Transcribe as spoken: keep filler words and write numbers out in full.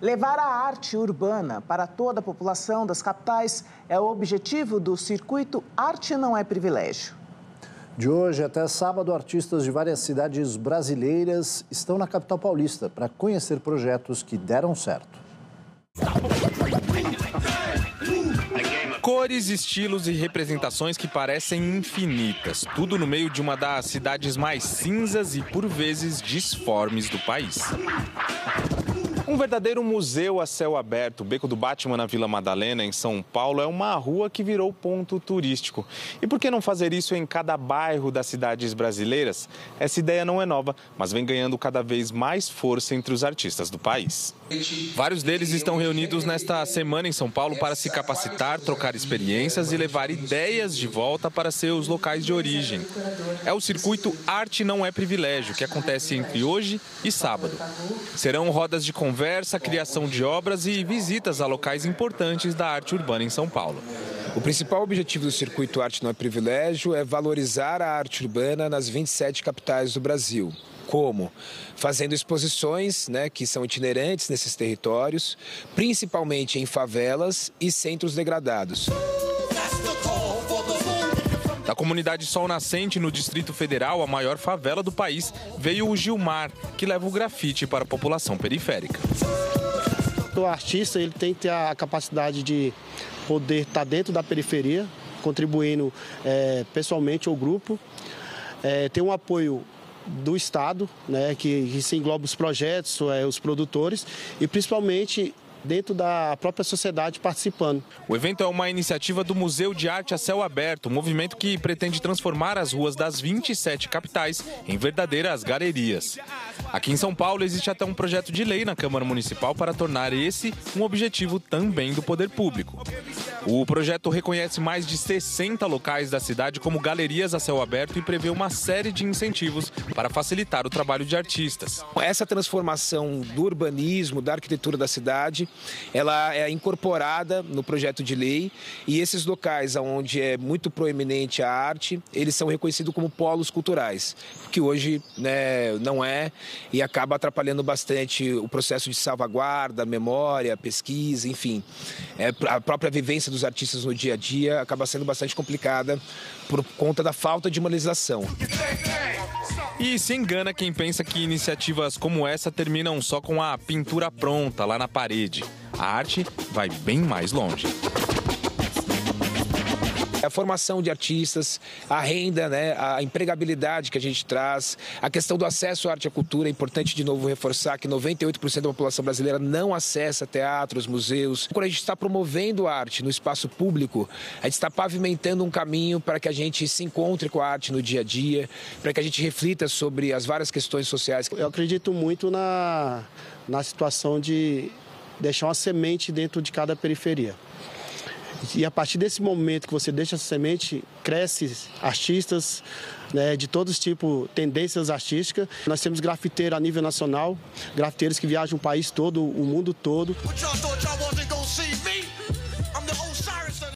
Levar a arte urbana para toda a população das capitais é o objetivo do circuito Arte Não É Privilégio. De hoje até sábado, artistas de várias cidades brasileiras estão na capital paulista para conhecer projetos que deram certo. Cores, estilos e representações que parecem infinitas. Tudo no meio de uma das cidades mais cinzas e, por vezes, disformes do país. Um verdadeiro museu a céu aberto, o Beco do Batman na Vila Madalena, em São Paulo, é uma rua que virou ponto turístico. E por que não fazer isso em cada bairro das cidades brasileiras? Essa ideia não é nova, mas vem ganhando cada vez mais força entre os artistas do país. Vários deles estão reunidos nesta semana em São Paulo para se capacitar, trocar experiências e levar ideias de volta para seus locais de origem. É o circuito Arte Não É Privilégio, que acontece entre hoje e sábado. Serão rodas de conversa, criação de obras e visitas a locais importantes da arte urbana em São Paulo. O principal objetivo do circuito Arte Não É Privilégio é valorizar a arte urbana nas vinte e sete capitais do Brasil. Como? Fazendo exposições, né, que são itinerantes nesses territórios, principalmente em favelas e centros degradados. Da comunidade Sol Nascente, no Distrito Federal, a maior favela do país, veio o Gilmar, que leva o grafite para a população periférica. O artista ele tem que ter a capacidade de poder estar dentro da periferia, contribuindo é, pessoalmente ao grupo, é, ter um apoio do Estado, né, que, que se engloba os projetos, é, os produtores e principalmente dentro da própria sociedade participando. O evento é uma iniciativa do Museu de Arte a Céu Aberto, um movimento que pretende transformar as ruas das vinte e sete capitais em verdadeiras galerias. Aqui em São Paulo existe até um projeto de lei na Câmara Municipal para tornar esse um objetivo também do poder público. O projeto reconhece mais de sessenta locais da cidade como galerias a céu aberto e prevê uma série de incentivos para facilitar o trabalho de artistas. Essa transformação do urbanismo, da arquitetura da cidade, ela é incorporada no projeto de lei e esses locais onde é muito proeminente a arte, eles são reconhecidos como polos culturais, que hoje, né, não é e acaba atrapalhando bastante o processo de salvaguarda, memória, pesquisa, enfim. É, a própria vivência dos artistas no dia a dia acaba sendo bastante complicada por conta da falta de uma legislação. E se engana quem pensa que iniciativas como essa terminam só com a pintura pronta lá na parede. A arte vai bem mais longe. A formação de artistas, a renda, né, a empregabilidade que a gente traz, a questão do acesso à arte e à cultura. É importante, de novo, reforçar que noventa e oito por cento da população brasileira não acessa teatros, museus. Quando a gente está promovendo a arte no espaço público, a gente está pavimentando um caminho para que a gente se encontre com a arte no dia a dia, para que a gente reflita sobre as várias questões sociais. Eu acredito muito na, na situação de deixar uma semente dentro de cada periferia. E a partir desse momento que você deixa essa semente, cresce artistas, né, de todos os tipos, tendências artísticas. Nós temos grafiteiro a nível nacional, grafiteiros que viajam o país todo, o mundo todo.